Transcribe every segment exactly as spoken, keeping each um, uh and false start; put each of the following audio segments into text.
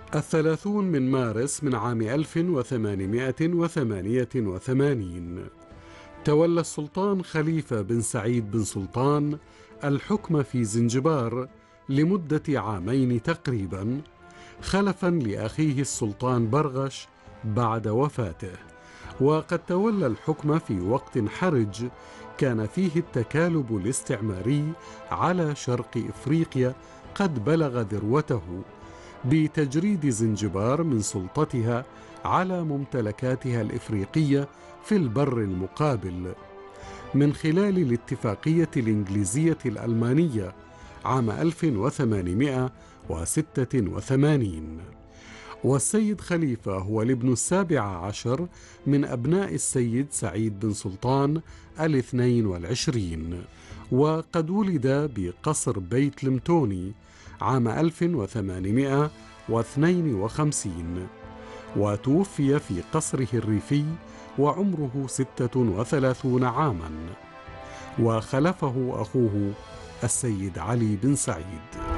الثلاثون من مارس من عام ألف وثمانمائة وثمانية وثمانين تولى السلطان خليفة بن سعيد بن سلطان الحكم في زنجبار لمدة عامين تقريبا، خلفا لأخيه السلطان برغش بعد وفاته. وقد تولى الحكم في وقت حرج كان فيه التكالب الاستعماري على شرق إفريقيا قد بلغ ذروته، بتجريد زنجبار من سلطتها على ممتلكاتها الإفريقية في البر المقابل من خلال الاتفاقية الإنجليزية الألمانية عام ألف وثمانمائة وستة وثمانين. والسيد خليفة هو الابن السابع عشر من أبناء السيد سعيد بن سلطان الاثنين والعشرين، وقد ولد بقصر بيت المتوني عام ألف وثمانمائة واثنين وخمسين، وتوفي في قصره الريفي وعمره ستة وثلاثون عاما، وخلفه أخوه السيد علي بن سعيد.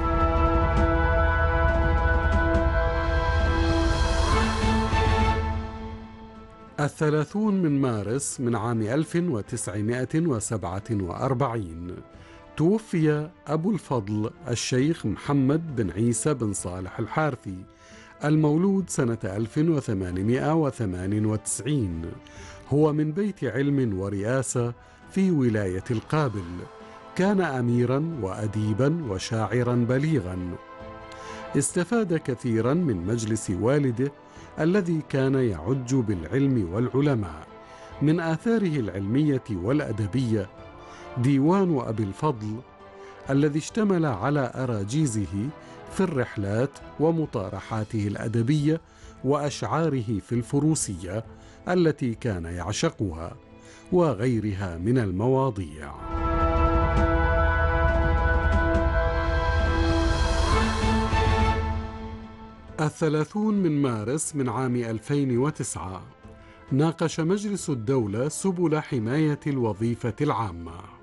الثلاثون من مارس من عام ألف وتسعمائة وسبعة وأربعين توفي أبو الفضل الشيخ محمد بن عيسى بن صالح الحارثي، المولود سنة ألف وثمانمائة وثمانية وتسعين. هو من بيت علم ورئاسة في ولاية القابل. كان أميرا وأديبا وشاعرا بليغا. استفاد كثيرا من مجلس والده الذي كان يعج بالعلم والعلماء. من آثاره العلمية والأدبية ديوان أبي الفضل الذي اشتمل على أراجيزه في الرحلات ومطارحاته الأدبية وأشعاره في الفروسية التي كان يعشقها، وغيرها من المواضيع. الثلاثون من مارس من عام ألفين وتسعة ناقش مجلس الدولة سبل حماية الوظيفة العامة.